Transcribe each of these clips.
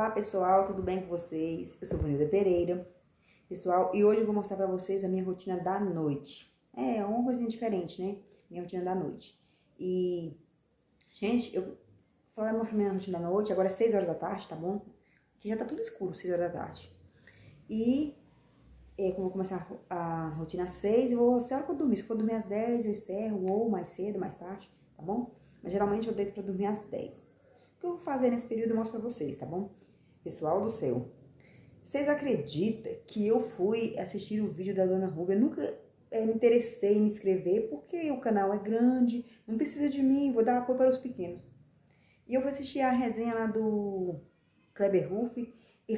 Olá pessoal, tudo bem com vocês? Eu sou Vanilda Pereira, pessoal, e hoje eu vou mostrar pra vocês a minha rotina da noite. É uma coisinha diferente, né? Minha rotina da noite. E, gente, eu vou mostrar minha rotina da noite, agora é 6 horas da tarde, tá bom? Que já tá tudo escuro, 6 horas da tarde. E, como eu vou começar a rotina às 6, eu vou, se eu dormir, se eu for dormir às 10, eu encerro, ou mais cedo, mais tarde, tá bom? Mas geralmente eu deito pra dormir às 10. O que eu vou fazer nesse período eu mostro pra vocês, tá bom? Pessoal do céu, vocês acreditam que eu fui assistir o vídeo da Dona Rúbia? Eu nunca me interessei em me inscrever, porque o canal é grande, não precisa de mim, vou dar apoio para os pequenos. E eu fui assistir a resenha lá do Kleber Ruff,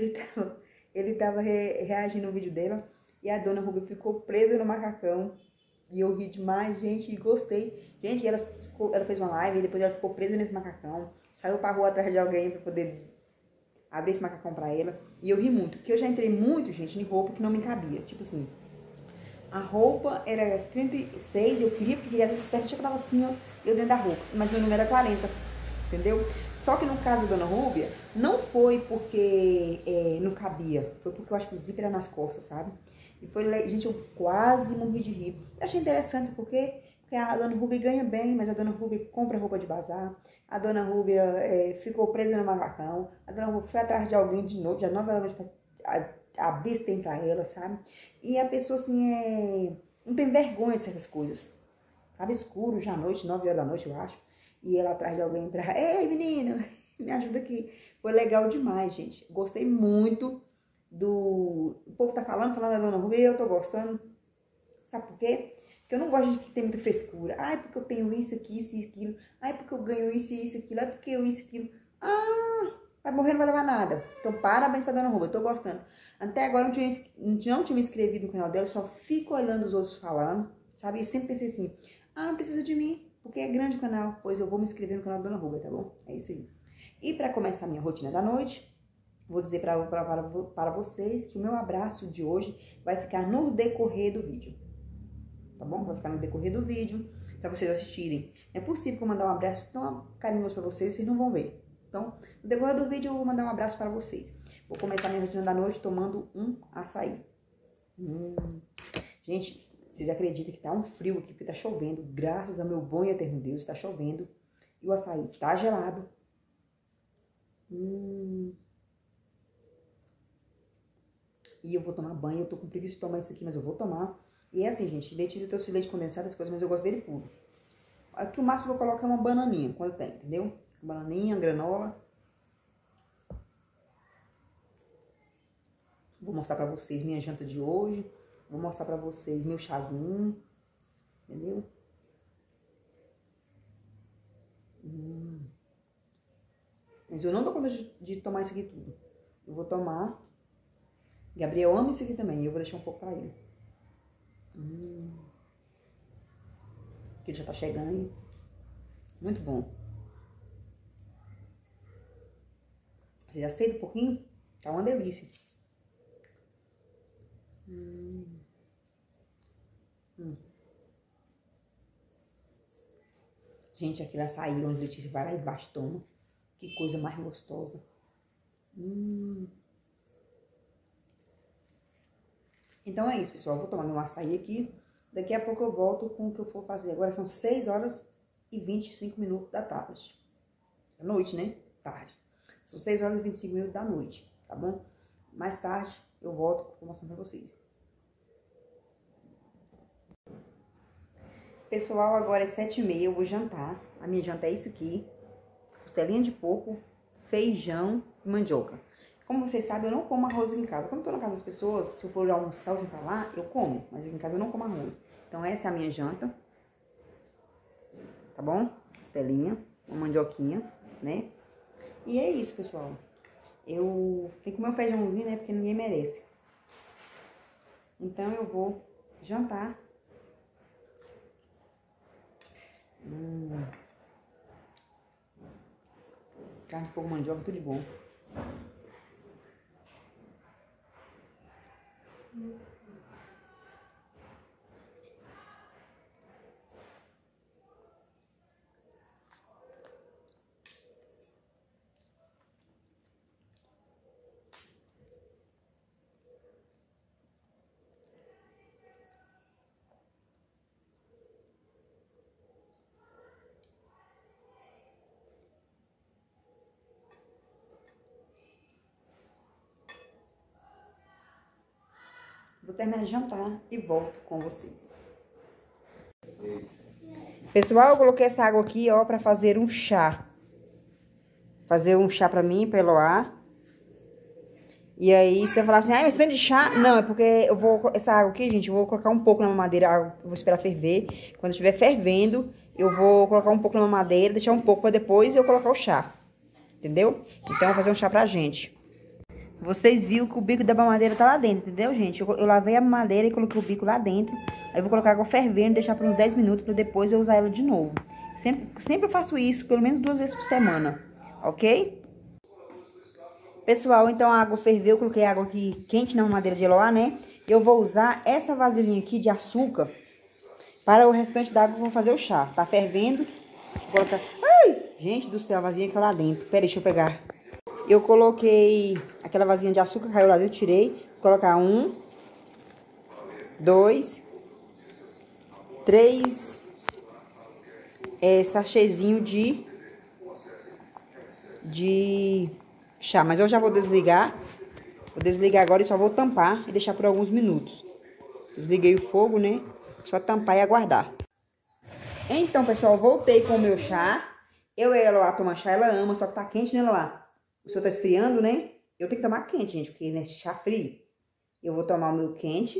ele tava reagindo ao vídeo dela, e a Dona Rúbia ficou presa no macacão. E eu ri demais, gente, e gostei. Gente, ela fez uma live e depois ela ficou presa nesse macacão. Saiu pra rua atrás de alguém pra poder abrir esse macacão pra ela. E eu ri muito, porque eu já entrei muito, gente, em roupa que não me cabia. Tipo assim, a roupa era 36, eu queria, porque às vezes perto tinha que tava assim, ó, eu dentro da roupa. Mas meu número era 40, entendeu? Só que no caso da Dona Rúbia, não foi porque não cabia. Foi porque eu acho que o zíper era nas costas, sabe? E foi, gente, eu quase morri de rir. Eu achei interessante porque a Dona Rúbia ganha bem, mas a Dona Rúbia compra roupa de bazar. A Dona Rúbia ficou presa no macacão. A Dona Rúbia foi atrás de alguém de noite, às 9 da noite, pra abrir esse tem pra ela, sabe? E a pessoa, assim, não tem vergonha de certas coisas. Tava escuro já à noite, 9 horas da noite, eu acho. E ela atrás de alguém pra... Ei, menina, me ajuda aqui. Foi legal demais, gente. Gostei muito do... O povo tá falando da Dona Rúbia e eu tô gostando. Sabe por quê? Porque eu não gosto de que tem muita frescura. Ai, porque eu tenho isso aqui, isso e aquilo. Ai, porque eu ganho isso e isso e aquilo. Ai, porque eu isso e aquilo. Ah, vai morrer, não vai levar nada. Então, parabéns pra Dona Rúbia, eu tô gostando. Até agora não tinha me inscrevido no canal dela, só fico olhando os outros falando, sabe? E sempre pensei assim, não precisa de mim, porque é grande o canal. Pois eu vou me inscrever no canal da Dona Rúbia, tá bom? É isso aí. E pra começar a minha rotina da noite, vou dizer para vocês que o meu abraço de hoje vai ficar no decorrer do vídeo. Tá bom? Vai ficar no decorrer do vídeo, pra vocês assistirem. É possível que eu mandar um abraço tão carinhoso pra vocês, vocês não vão ver. Então, no decorrer do vídeo eu vou mandar um abraço para vocês. Vou começar minha rotina da noite tomando um açaí. Gente, vocês acreditam que tá um frio aqui, porque tá chovendo. Graças ao meu bom e eterno Deus, está chovendo. E o açaí tá gelado. E eu vou tomar banho. Eu tô com preguiça de tomar isso aqui, mas eu vou tomar. E é assim, gente, leite, eu trouxe leite condensado, as coisas, mas eu gosto dele puro. Aqui o máximo que eu coloco é uma bananinha, quando tem, entendeu? Bananinha, granola. Vou mostrar pra vocês minha janta de hoje. Vou mostrar pra vocês meu chazinho, entendeu? Mas eu não dou conta de tomar isso aqui tudo. Eu vou tomar. Gabriel ama isso aqui também, e eu vou deixar um pouco pra ele. Que ele já tá chegando aí. Muito bom. Vocês aceitam um pouquinho? Tá uma delícia. Gente, aquele açaí onde Letícia vai lá embaixo e toma. Que coisa mais gostosa. Então é isso, pessoal. Eu vou tomar meu açaí aqui. Daqui a pouco eu volto com o que eu for fazer. Agora são 6 horas e 25 minutos da tarde. Da noite, né? Tarde. São 6 horas e 25 minutos da noite, tá bom? Mais tarde eu volto vou mostrar pra vocês. Pessoal, agora é 7h30, eu vou jantar. A minha janta é isso aqui. Costelinha de porco, feijão e mandioca. Como vocês sabem, eu não como arroz em casa. Quando eu tô na casa das pessoas, se eu for almoçar ou jantar lá, eu como. Mas aqui em casa eu não como arroz. Então essa é a minha janta. Tá bom? Costelinha, uma mandioquinha, né? E é isso, pessoal. Eu tenho que comer um feijãozinho, né? Porque ninguém merece. Então eu vou jantar. Carne de porco, mandioca, tudo de bom. Vou terminar de jantar e volto com vocês. Pessoal, eu coloquei essa água aqui, ó, pra fazer um chá. Fazer um chá pra mim, pra Eloá. E aí, você vai falar assim, mas tanto de chá? Não, é porque eu vou... Essa água aqui, gente, eu vou colocar um pouco na mamadeira. Eu vou esperar ferver. Quando estiver fervendo, eu vou colocar um pouco na mamadeira, deixar um pouco pra depois eu colocar o chá. Entendeu? Então, eu vou fazer um chá pra gente. Vocês viram que o bico da mamadeira tá lá dentro, entendeu, gente? Eu lavei a mamadeira e coloquei o bico lá dentro. Aí eu vou colocar água fervendo, deixar por uns 10 minutos pra depois eu usar ela de novo. Sempre eu faço isso, pelo menos 2 vezes por semana, ok? Pessoal, então a água ferveu, eu coloquei água aqui quente na mamadeira de Eloá, né? Eu vou usar essa vasilhinha aqui de açúcar para o restante da água que eu vou fazer o chá. Tá fervendo. Vou colocar... Ai, gente do céu, a vasilhinha que tá lá dentro. Pera aí, deixa eu pegar. Eu coloquei aquela vasilhinha de açúcar, caiu lá dentro, tirei. Vou colocar 1, 2, 3 sachêzinho de chá. Mas eu já vou desligar. Vou desligar agora e só vou tampar e deixar por alguns minutos. Desliguei o fogo, né? Só tampar e aguardar. Então, pessoal, voltei com o meu chá. Eu e a Eloá tomar chá, ela ama, só que tá quente, né, Eloá? O senhor tá esfriando, né? Eu tenho que tomar quente, gente, porque nesse chá frio. Eu vou tomar o meu quente.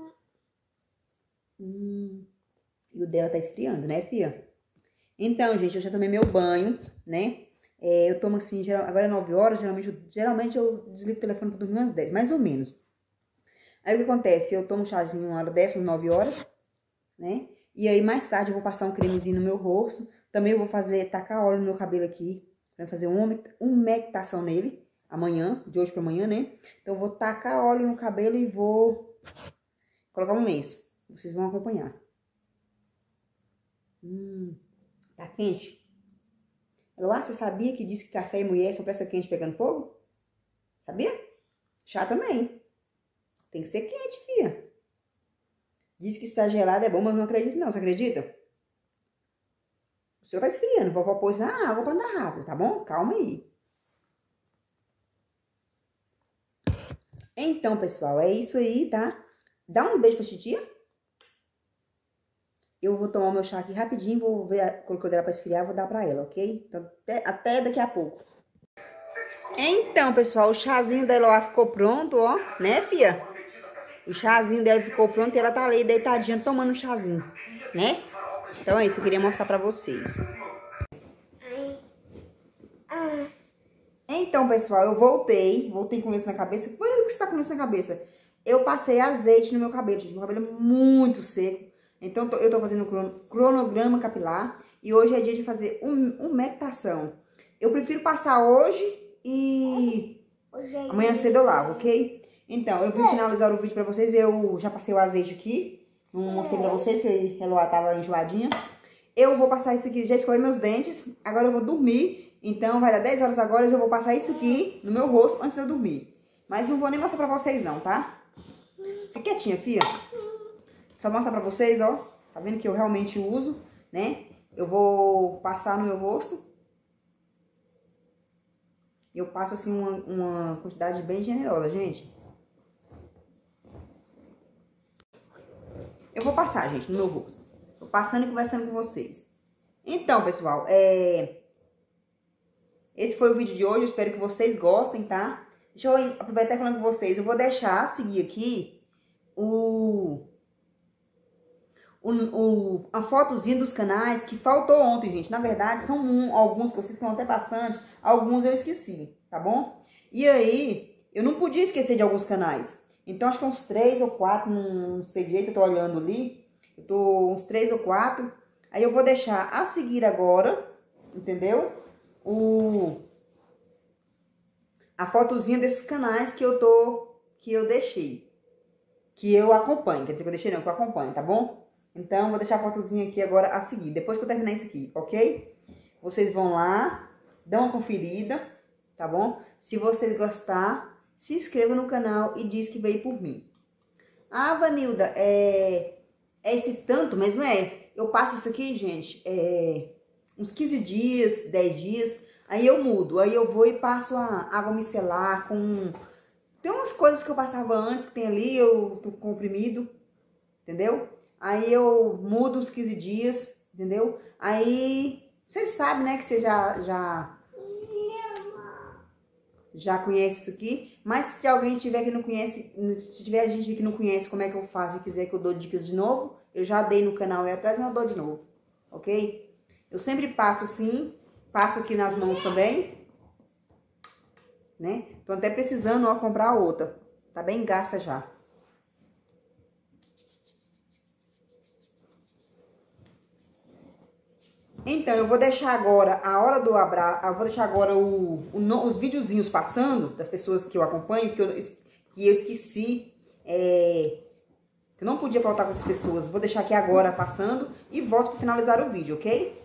E o dela tá esfriando, né, fia? Então, gente, eu já tomei meu banho, né? Eu tomo assim, agora é 9 horas, geralmente eu desligo o telefone pra dormir umas 10, mais ou menos. Aí o que acontece? Eu tomo um chazinho uma hora dessas, 9 horas, né? E aí mais tarde eu vou passar um cremezinho no meu rosto. Também eu vou tacar óleo no meu cabelo aqui, pra fazer uma umectação nele, amanhã, de hoje pra amanhã, né? Então eu vou tacar óleo no cabelo e vou colocar um lenço. Vocês vão acompanhar. Tá quente? Eloá, você sabia que diz que café e mulher só presta quente pegando fogo? Sabia? Chá também. Tem que ser quente, fia. Diz que estar gelado é bom, mas não acredito não. Você acredita? O senhor tá esfriando. Vou pôr na água pra andar rápido, tá bom? Calma aí. Então, pessoal, é isso aí, tá? Dá um beijo pra titia. Eu vou tomar o meu chá aqui rapidinho, vou ver, colocou dela pra esfriar, vou dar pra ela, ok? Então, até daqui a pouco. Então, pessoal, o chazinho da Eloá ficou pronto, ó, né, fia? O chazinho dela ficou pronto e ela tá ali deitadinha tomando um chazinho, né? Então é isso, eu queria mostrar pra vocês. Então, pessoal, eu voltei com lenço na cabeça. Por que você tá com lenço na cabeça? Eu passei azeite no meu cabelo, gente. Meu cabelo é muito seco. Então, eu tô fazendo cronograma capilar. E hoje é dia de fazer umectação. Eu prefiro passar hoje e amanhã cedo eu lavo, ok? Então, eu vim finalizar o vídeo pra vocês. Eu já passei o azeite aqui. Não mostrei pra vocês, que a Eloá tava enjoadinha. Eu vou passar isso aqui, já escovei meus dentes. Agora eu vou dormir. Então, vai dar 10 horas agora, eu vou passar isso aqui no meu rosto antes de eu dormir. Mas não vou nem mostrar pra vocês não, tá? Fica quietinha, fia. Só mostrar pra vocês, ó. Tá vendo que eu realmente uso, né? Eu vou passar no meu rosto. Eu passo, assim, uma quantidade bem generosa, gente. Eu vou passar, gente, no meu rosto. Tô passando e conversando com vocês. Então, pessoal, esse foi o vídeo de hoje, eu espero que vocês gostem, tá? Deixa eu aproveitar e falar com vocês, eu vou deixar seguir aqui a fotozinha dos canais que faltou ontem, gente. Na verdade, são alguns que vocês são até bastante, alguns eu esqueci, tá bom? E aí, eu não podia esquecer de alguns canais. Então, acho que uns 3 ou 4, não sei direito, eu tô olhando ali. Eu tô uns 3 ou 4. Aí eu vou deixar a seguir agora, entendeu? A fotozinha desses canais que eu deixei. Que eu acompanho, quer dizer que eu deixei não, que eu acompanho, tá bom? Então, vou deixar a fotozinha aqui agora a seguir, depois que eu terminar isso aqui, ok? Vocês vão lá, dão uma conferida, tá bom? Se vocês gostar, se inscreva no canal e diz que veio por mim. Ah, Vanilda, é esse tanto mesmo? Eu passo isso aqui, gente, uns 15 dias, 10 dias, aí eu mudo. Aí eu vou e passo a água micelar com Tem umas coisas que eu passava antes, que tem ali, eu tô comprimido, entendeu? Aí eu mudo uns 15 dias, entendeu? Aí, vocês sabem, né, que você já conhece isso aqui, mas se alguém tiver que não conhece, se tiver gente que não conhece como é que eu faço e quiser que eu dou dicas de novo, eu já dei no canal aí atrás, mas eu dou de novo, ok? Eu sempre passo assim, passo aqui nas mãos também, né? Tô até precisando, ó, comprar outra, tá bem gasta já. Então, eu vou deixar agora a hora do abraço, eu vou deixar agora os videozinhos passando, das pessoas que eu acompanho, que eu esqueci, que eu não podia faltar com essas pessoas. Vou deixar aqui agora passando e volto para finalizar o vídeo, ok?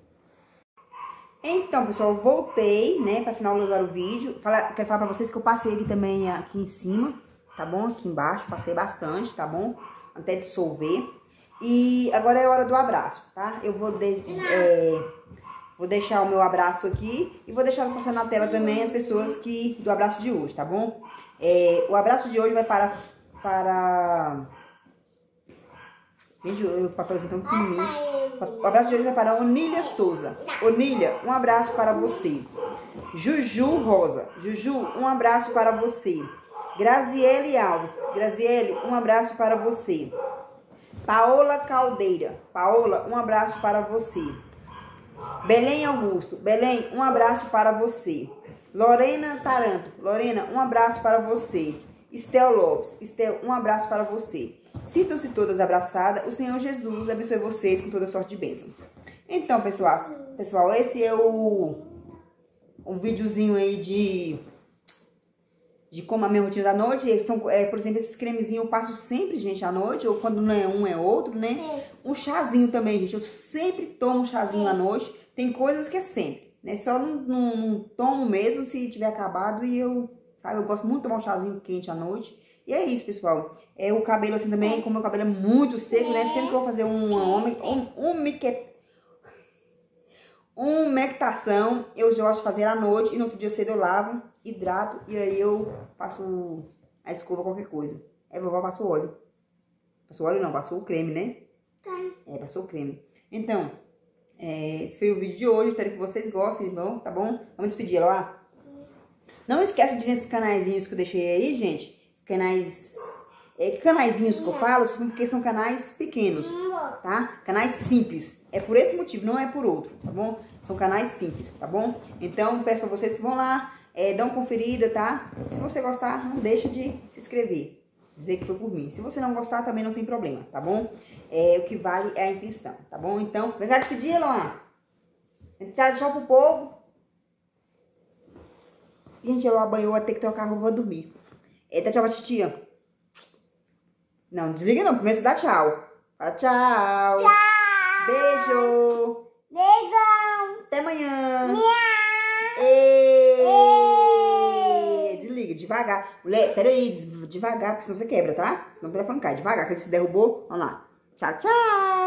Então, pessoal, eu voltei, né, para finalizar o vídeo. Quero falar para vocês que eu passei aqui também, aqui em cima, tá bom? Aqui embaixo, passei bastante, tá bom? Até dissolver. E agora é hora do abraço, tá? Eu vou deixar o meu abraço aqui e vou deixar passar na tela também as pessoas do abraço de hoje, tá bom? O abraço de hoje vai para... Gente, o papelzinho tão pequenininho. O abraço de hoje vai para Onília Souza. Onília, um abraço para você. Juju Rosa. Juju, um abraço para você. Graziele Alves. Graziele, um abraço para você. Paola Caldeira. Paola, um abraço para você. Belém Augusto. Belém, um abraço para você. Lorena Taranto. Lorena, um abraço para você. Estel Lopes. Estel, um abraço para você. Sintam-se todas abraçadas. O Senhor Jesus abençoe vocês com toda sorte de bênção. Então, pessoal, esse é um videozinho aí de como a minha rotina da noite. Por exemplo, esses cremezinhos eu passo sempre, gente, à noite. Ou quando não é um, é outro, né? Um chazinho também, gente. Eu sempre tomo um chazinho à noite. Tem coisas que é sempre, né? Só não tomo mesmo se tiver acabado. E eu gosto muito de tomar um chazinho quente à noite. E é isso, pessoal. O cabelo assim também, como meu cabelo é muito seco, né? Sempre que eu vou fazer umectação, eu gosto de fazer à noite. E no outro dia cedo eu lavo, hidrato. E aí eu passo a escova, qualquer coisa. Vovó passou óleo. Passou óleo não, passou o creme, né? Passou o creme. Então, esse foi o vídeo de hoje. Espero que vocês gostem, tá bom? Vamos despedir, lá. Não esquece de ir nesses canaizinhos que eu deixei aí, gente. Canaizinhos que eu falo, porque são canais pequenos, tá? Canais simples. É por esse motivo, não é por outro, tá bom? São canais simples, tá bom? Então, peço pra vocês que vão lá, dão uma conferida, tá? Se você gostar, não deixa de se inscrever. Dizer que foi por mim. Se você não gostar, também não tem problema, tá bom? O que vale é a intenção, tá bom? Então, vem cá despedir, Luan. Tchau pro povo. Gente, ela banhou, vai ter que trocar a roupa pra dormir. Dá tchau pra titia. Não, desliga não, primeiro você dá tchau. Fala tchau. Tchau. Beijo. Beijão. Até amanhã. Miau. Desliga, devagar. Mulher, peraí, devagar, porque senão você quebra, tá? Senão o telefone cai. Devagar, que ele se derrubou. Vamos lá. Tchau, tchau.